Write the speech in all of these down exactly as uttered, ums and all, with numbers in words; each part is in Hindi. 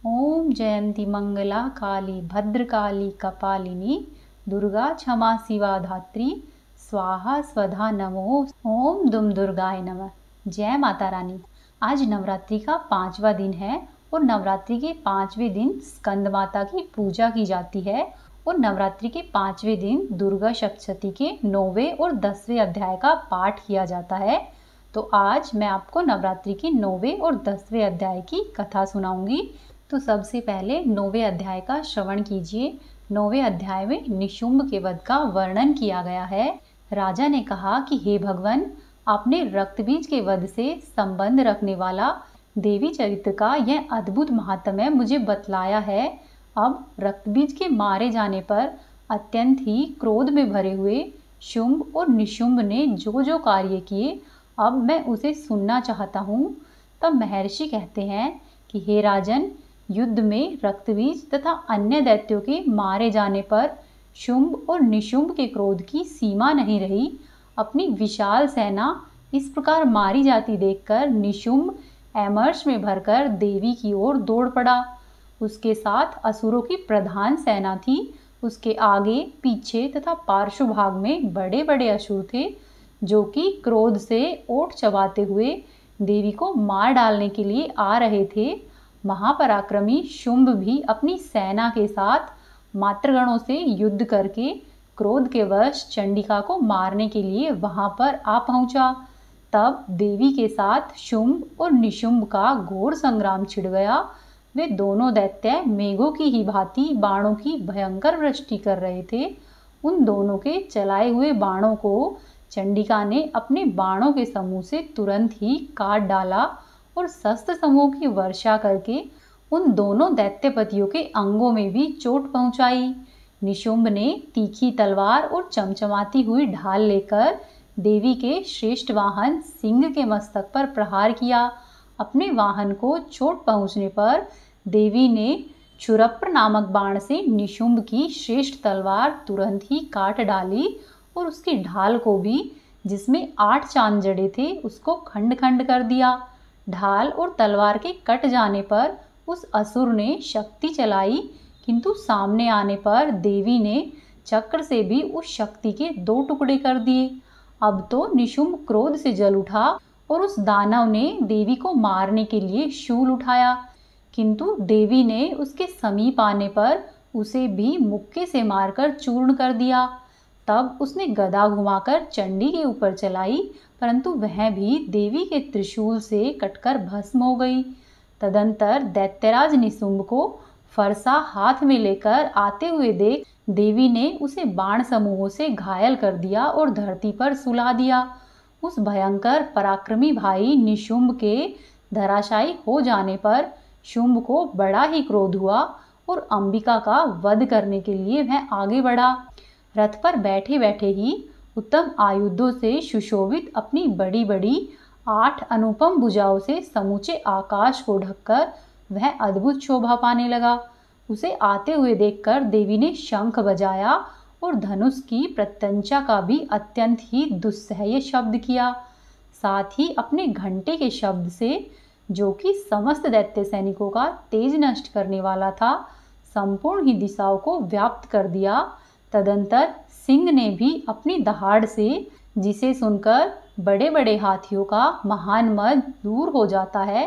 ओम जयंती मंगला काली भद्रकाली कपालिनी दुर्गा क्षमा शिवा धात्री स्वाहा स्वधा नमो। ओम दुम दुर्गाय नमः। जय माता रानी। आज नवरात्रि का पांचवा दिन है और नवरात्रि के पांचवें दिन स्कंद माता की पूजा की जाती है और नवरात्रि के पांचवें दिन दुर्गा सप्तशती के नौवें और दसवें अध्याय का पाठ किया जाता है। तो आज मैं आपको नवरात्रि के नौवें और दसवें अध्याय की कथा सुनाऊंगी। तो सबसे पहले नौवें अध्याय का श्रवण कीजिए। नौवें अध्याय में निशुंभ के वध का वर्णन किया गया है। राजा ने कहा कि हे भगवान, आपने रक्तबीज के वध से संबंध रखने वाला देवी चरित्र का यह अद्भुत महात्म्य मुझे बतलाया है। अब रक्तबीज के मारे जाने पर अत्यंत ही क्रोध में भरे हुए शुंभ और निशुंभ ने जो जो कार्य किए, अब मैं उसे सुनना चाहता हूँ। तब महर्षि कहते हैं कि हे राजन, युद्ध में रक्तबीज तथा अन्य दैत्यों के मारे जाने पर शुंभ और निशुंभ के क्रोध की सीमा नहीं रही। अपनी विशाल सेना इस प्रकार मारी जाती देखकर निशुंभ एमर्श में भरकर देवी की ओर दौड़ पड़ा। उसके साथ असुरों की प्रधान सेना थी। उसके आगे पीछे तथा पार्श्व भाग में बड़े बड़े असुर थे जो कि क्रोध से ओठ चबाते हुए देवी को मार डालने के लिए आ रहे थे। महापराक्रमी शुंभ भी अपनी सेना के साथ मातृगणों से युद्ध करके क्रोध के वश चंडिका को मारने के लिए वहां पर आ पहुंचा। तब देवी के साथ शुंभ और निशुंभ का घोर संग्राम छिड़ गया। वे दोनों दैत्य मेघों की ही भांति बाणों की भयंकर वृष्टि कर रहे थे। उन दोनों के चलाए हुए बाणों को चंडिका ने अपने बाणों के समूह से तुरंत ही काट डाला और शस्त्र समूह की वर्षा करके उन दोनों दैत्यपतियों के अंगों में भी चोट पहुंचाई। निशुंभ ने तीखी तलवार और चमचमाती हुई ढाल लेकर देवी के श्रेष्ठ वाहन सिंह के मस्तक पर प्रहार किया। अपने वाहन को चोट पहुंचने पर देवी ने क्षुरप्र नामक बाण से निशुंभ की श्रेष्ठ तलवार तुरंत ही काट डाली और उसकी ढाल को भी, जिसमें आठ चांद जड़े थे, उसको खंड खंड कर दिया। ढाल और तलवार के कट जाने पर उस असुर ने शक्ति चलाई, किंतु सामने आने पर देवी ने चक्र से भी उस शक्ति के दो टुकड़े कर दिए। अब तो निशुंभ क्रोध से जल उठा और उस दानव ने देवी को मारने के लिए शूल उठाया, किंतु देवी ने उसके समीप आने पर उसे भी मुक्के से मारकर चूर्ण कर दिया। तब उसने गदा घुमाकर चंडी के ऊपर चलाई, परंतु वह भी देवी के त्रिशूल से कटकर भस्म हो गई। तदंतर दैत्यराज निशुंभ को फरसा हाथ में लेकर आते हुए देख देवी ने उसे बाण समूहों से घायल कर दिया और धरती पर सुला दिया। उस भयंकर पराक्रमी भाई निशुंभ के धराशायी हो जाने पर शुंभ को बड़ा ही क्रोध हुआ और अंबिका का वध करने के लिए वह आगे बढ़ा। रथ पर बैठे बैठे ही उत्तम आयुधों से सुशोभित अपनी बड़ी बड़ी आठ अनुपम भुजाओं से समूचे आकाश को ढककर वह अद्भुत शोभा पाने लगा। उसे आते हुए देखकर देवी ने शंख बजाया और धनुष की प्रत्यंचा का भी अत्यंत ही दुस्सह्य शब्द किया। साथ ही अपने घंटे के शब्द से, जो कि समस्त दैत्य सैनिकों का तेज नष्ट करने वाला था, संपूर्ण ही दिशाओं को व्याप्त कर दिया। तदंतर सिंह ने भी अपनी दहाड़ से, जिसे सुनकर बड़े बड़े हाथियों का महान मद दूर हो जाता है,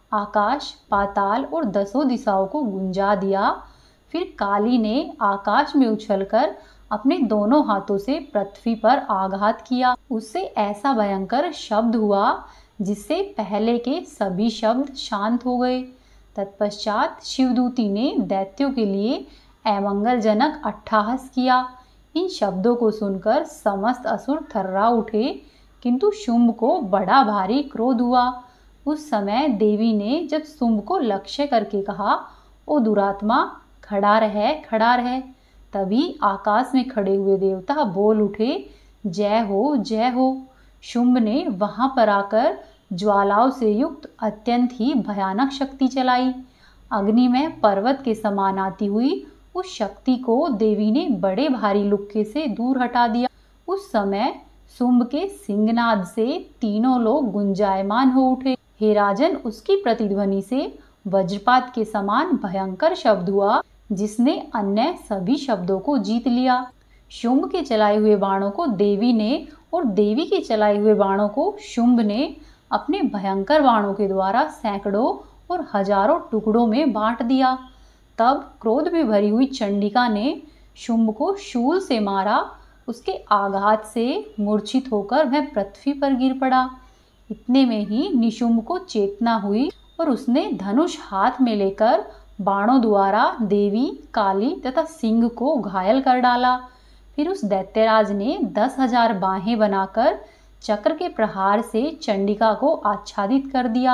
आकाश पाताल और दसों दिशाओं को गुंजा दिया। फिर काली ने आकाश में उछलकर अपने दोनों हाथों से पृथ्वी पर आघात किया। उससे ऐसा भयंकर शब्द हुआ जिससे पहले के सभी शब्द शांत हो गए। तत्पश्चात शिवदूती ने दैत्यों के लिए अमंगलजनक अट्टहास किया। इन शब्दों को सुनकर समस्त असुर थर्रा उठे, किंतु शुंभ को बड़ा भारी क्रोध हुआ। उस समय देवी ने जब शुंभ को लक्ष्य करके कहा, ओ दुरात्मा, खड़ा रह खड़ा रह, तभी आकाश में खड़े हुए देवता बोल उठे, जय हो जय हो। शुंभ ने वहां पर आकर ज्वालाओं से युक्त अत्यंत ही भयानक शक्ति चलाई। अग्नि में पर्वत के समान आती हुई उस शक्ति को देवी ने बड़े भारी लुक्के से दूर हटा दिया। उस समय शुंभ के सिंहनाद से तीनों लोग गुंजायमान हो उठे। हे राजन, उसकी प्रतिध्वनि से वज्रपात के समान भयंकर शब्द हुआ, जिसने अन्य सभी शब्दों को जीत लिया। शुंभ के चलाए हुए बाणों को देवी ने और देवी के चलाए हुए बाणों को शुंभ ने अपने भयंकर बाणों के द्वारा सैकड़ों और हजारों टुकड़ों में बांट दिया। तब क्रोध में भरी हुई चंडिका ने शुंभ को शूल से मारा। उसके आघात से मूर्छित होकर वह पृथ्वी पर गिर पड़ा। इतने में ही निशुंभ को चेतना हुई और उसने धनुष हाथ में लेकर बाणों द्वारा देवी, काली तथा सिंह को घायल कर डाला। फिर उस दैत्यराज ने दस हजार बाहें बनाकर चक्र के प्रहार से चंडिका को आच्छादित कर दिया।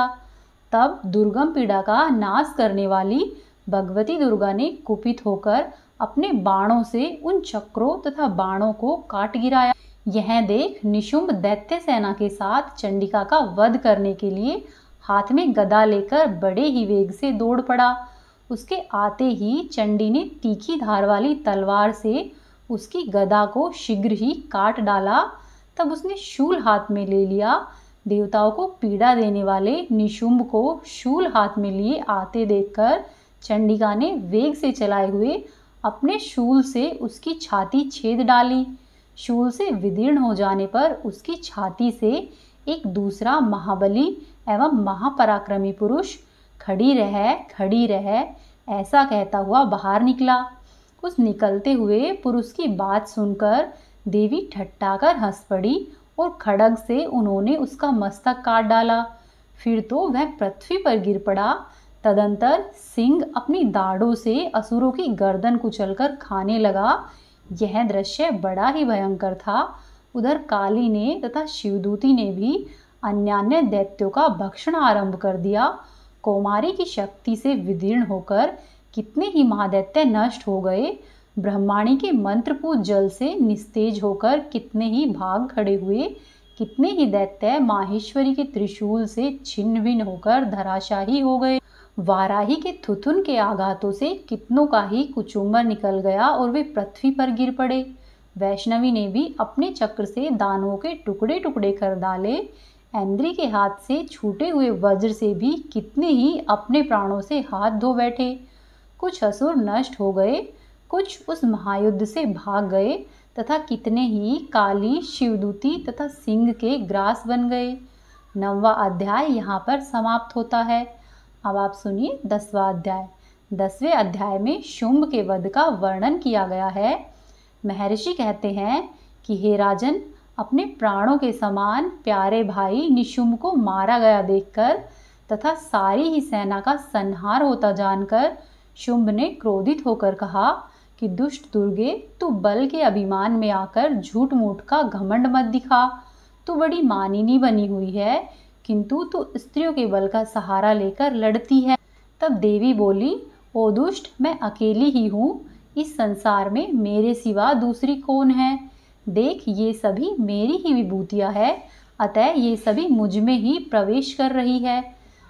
तब दुर्गम पीड़ा का नाश करने वाली भगवती दुर्गा ने कुपित होकर अपने बाणों से उन चक्रों तथा बाणों को काट गिराया। यह देख निशुंभ दैत्य सेना के साथ चंडिका का वध करने के लिए हाथ में गदा लेकर बड़े ही वेग से दौड़ पड़ा। उसके आते ही चंडी ने तीखी धार वाली तलवार से उसकी गदा को शीघ्र ही काट डाला। तब उसने शूल हाथ में ले लिया। देवताओं को पीड़ा देने वाले निशुंभ को शूल हाथ में लिए आते देखकर चंडिका ने वेग से चलाए हुए अपने शूल से उसकी छाती छेद डाली। शूल से विदीर्ण हो जाने पर उसकी छाती से एक दूसरा महाबली एवं महापराक्रमी पुरुष खड़ी रह खड़ी रह ऐसा कहता हुआ बाहर निकला। उस निकलते हुए पुरुष की बात सुनकर देवी ठट्ठाकर हंस पड़ी और खड्ग से उन्होंने उसका मस्तक काट डाला। फिर तो वह पृथ्वी पर गिर पड़ा। तदंतर सिंह अपनी दाढ़ों से असुरों की गर्दन कुचलकर खाने लगा। यह दृश्य बड़ा ही भयंकर था। उधर काली ने तथा शिवदूती ने भी अन्यान्य दैत्यों का भक्षण आरंभ कर दिया। कौमारी की शक्ति से विदीर्ण होकर कितने ही महादैत्य नष्ट हो गए। ब्रह्माणी के मंत्रपूत जल से निस्तेज होकर कितने ही भाग खड़े हुए। कितने ही दैत्य माहेश्वरी के त्रिशूल से छिन्न भिन्न होकर धराशाही हो गए। वाराही के थुथुन के आघातों से कितनों का ही कुचुम्बर निकल गया और वे पृथ्वी पर गिर पड़े। वैष्णवी ने भी अपने चक्र से दानवों के टुकड़े टुकड़े कर डाले। ऐन्द्री के हाथ से छूटे हुए वज्र से भी कितने ही अपने प्राणों से हाथ धो बैठे। कुछ असुर नष्ट हो गए, कुछ उस महायुद्ध से भाग गए तथा कितने ही काली, शिवदूती तथा सिंह के ग्रास बन गए। नौवां अध्याय यहाँ पर समाप्त होता है। अब आप सुनिए दसवां अध्याय। दसवें अध्याय में शुंभ के वध का वर्णन किया गया है। महर्षि कहते हैं कि हे राजन, अपने प्राणों के समान प्यारे भाई निशुंभ को मारा गया देखकर तथा सारी ही सेना का संहार होता जानकर शुंभ ने क्रोधित होकर कहा कि दुष्ट दुर्गे, तू बल के अभिमान में आकर झूठ मूठ का घमंड मत दिखा। तू बड़ी मानिनी बनी हुई है, किंतु तू स्त्रियों के बल का सहारा लेकर लड़ती है। तब देवी बोली, ओ दुष्ट, मैं अकेली ही हूँ। इस संसार में मेरे सिवा दूसरी कौन है? देख, ये सभी मेरी ही विभूतियाँ है, अतः ये सभी मुझ में ही प्रवेश कर रही है।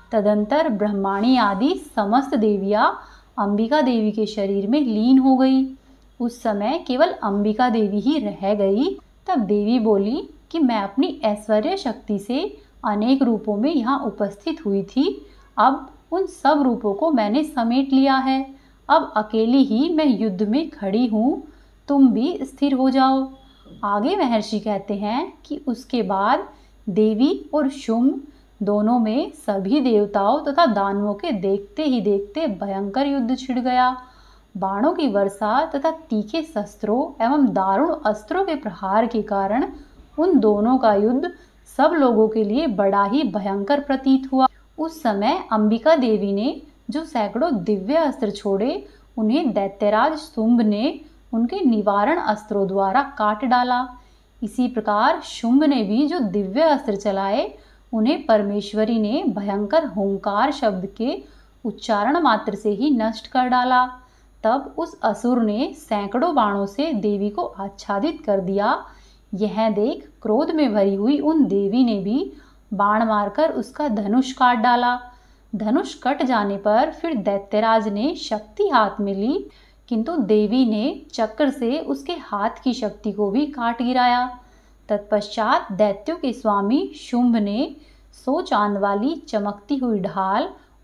तदंतर ब्रह्माणी आदि समस्त देवियाँ अंबिका देवी के शरीर में लीन हो गई। उस समय केवल अंबिका देवी ही रह गई। तब देवी बोली कि मैं अपनी ऐश्वर्य शक्ति से अनेक रूपों में यहाँ उपस्थित हुई थी। अब उन सब रूपों को मैंने समेट लिया है। अब अकेली ही मैं युद्ध में खड़ी हूँ, तुम भी स्थिर हो जाओ। आगे महर्षि कहते हैं कि उसके बाद देवी और शुंभ दोनों में सभी देवताओं तथा दानवों के देखते ही देखते भयंकर युद्ध छिड़ गया। बाणों की वर्षा तथा तीखे शस्त्रों एवं दारुण अस्त्रों के प्रहार के कारण उन दोनों का युद्ध सब लोगों के लिए बड़ा ही भयंकर प्रतीत हुआ। उस समय अंबिका देवी ने जो सैकड़ों दिव्य अस्त्र छोड़े, उन्हें दैत्यराज शुंभ ने उनके निवारण अस्त्रों द्वारा काट डाला। इसी प्रकार शुंभ ने भी जो दिव्य अस्त्र चलाए, उन्हें परमेश्वरी ने भयंकर हुंकार शब्द के उच्चारण मात्र से ही नष्ट कर डाला। तब उस असुर ने सैकड़ों बाणों से देवी को आच्छादित कर दिया। यह देख क्रोध में भरी हुई उन देवी ने भी बाण मारकर उसका धनुष काट डाला। धनुष कट जाने पर फिर दैत्यराज ने शक्ति हाथ में ली, किंतु देवी ने चक्र से उसके हाथ की शक्ति को भी काट गिराया। तत्पश्चात दैत्यों के स्वामी शुंभ ने सौ चांद वाली चमकती हुई ढाल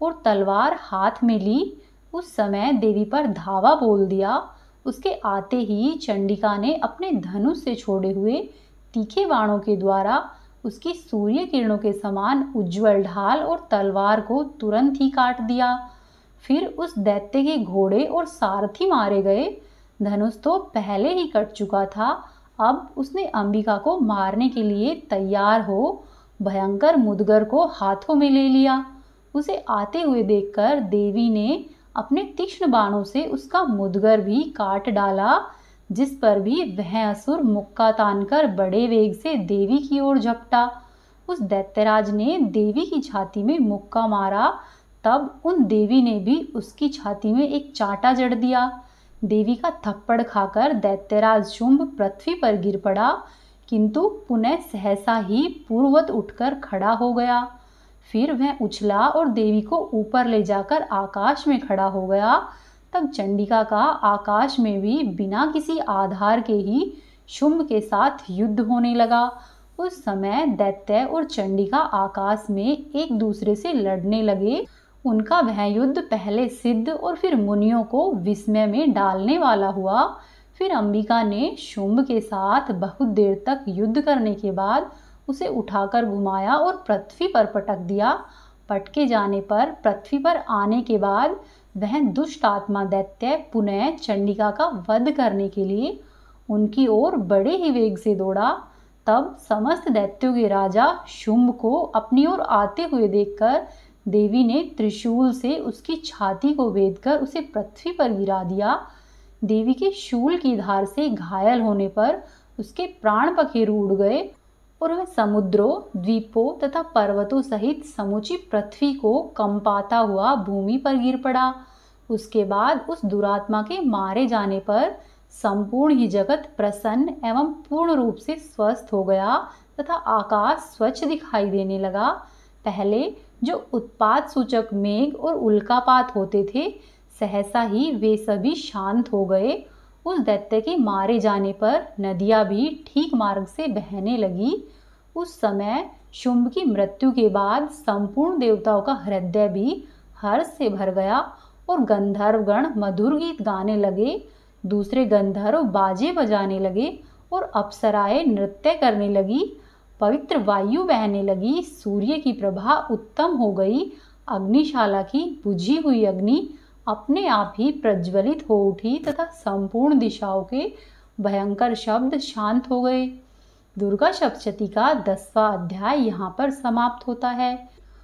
और तलवार हाथ में ली उस समय देवी पर धावा बोल दिया। उसके आते ही चंडिका ने अपने धनुष से छोड़े हुए तीखे बाणों के द्वारा उसकी सूर्य किरणों के समान उज्जवल ढाल और तलवार को तुरंत ही काट दिया। फिर उस दैत्य के घोड़े और सारथी मारे गए। धनुष तो पहले ही कट चुका था, अब उसने अंबिका को मारने के लिए तैयार हो भयंकर मुदगर को हाथों में ले लिया। उसे आते हुए देखकर देवी ने अपने तीक्ष्ण बाणों से उसका मुदगर भी काट डाला, जिस पर भी वह असुर मुक्का तानकर बड़े वेग से देवी की ओर झपटा। उस दैत्यराज ने देवी की छाती में मुक्का मारा, तब उन देवी ने भी उसकी छाती में एक चांटा जड़ दिया। देवी का थप्पड़ खाकर दैत्यराज शुंभ पृथ्वी पर गिर पड़ा, किंतु पुनः सहसा ही पूर्ववत उठकर खड़ा हो गया। फिर वह उछला और देवी को ऊपर ले जाकर आकाश में खड़ा हो गया। तब चंडिका का आकाश में भी बिना किसी आधार के ही शुंभ के साथ युद्ध होने लगा। उस समय दैत्य और चंडिका आकाश में एक दूसरे से लड़ने लगे। उनका वह युद्ध पहले सिद्ध और फिर मुनियों को विस्मय में डालने वाला हुआ। फिर अंबिका ने शुंभ के साथ बहुत देर तक युद्ध करने के बाद उसे उठाकर घुमाया और पृथ्वी पर पटक दिया। पटके जाने पर पृथ्वी पर आने के बाद वह दुष्ट आत्मा दैत्य पुनः चंडिका का वध करने के लिए उनकी ओर बड़े ही वेग से दौड़ा। तब समस्त दैत्यों के राजा शुंभ को अपनी ओर आते हुए देखकर देवी ने त्रिशूल से उसकी छाती को भेदकर उसे पृथ्वी पर गिरा दिया। देवी के शूल की धार से घायल होने पर उसके प्राण पखेरु उड़ गए और वह समुद्रों, द्वीपों तथा पर्वतों सहित समूची पृथ्वी को कंपाता हुआ भूमि पर गिर पड़ा। उसके बाद उस दुरात्मा के मारे जाने पर संपूर्ण ही जगत प्रसन्न एवं पूर्ण रूप से स्वस्थ हो गया तथा आकाश स्वच्छ दिखाई देने लगा। पहले जो उत्पात सूचक मेघ और उल्कापात होते थे, सहसा ही वे सभी शांत हो गए। उस दैत्य के मारे जाने पर नदियां भी ठीक मार्ग से बहने लगी। उस समय शुंभ की मृत्यु के बाद संपूर्ण देवताओं का हृदय भी हर्ष से भर गया और गंधर्वगण मधुर गीत गाने लगे। दूसरे गंधर्व बाजे बजाने लगे और अप्सराएं नृत्य करने लगी। पवित्र वायु बहने लगी, सूर्य की प्रभा उत्तम हो गई। अग्निशाला की बुझी हुई अग्नि अपने आप ही प्रज्वलित हो उठी तथा संपूर्ण दिशाओं के भयंकर शब्द शांत हो गए। दुर्गा सप्तशती का दसवां अध्याय यहाँ पर समाप्त होता है।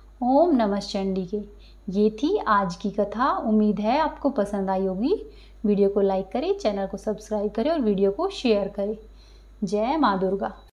ओम नमः चंडिके। ये थी आज की कथा। उम्मीद है आपको पसंद आई होगी। वीडियो को लाइक करें, चैनल को सब्सक्राइब करें और वीडियो को शेयर करें। जय माँ दुर्गा।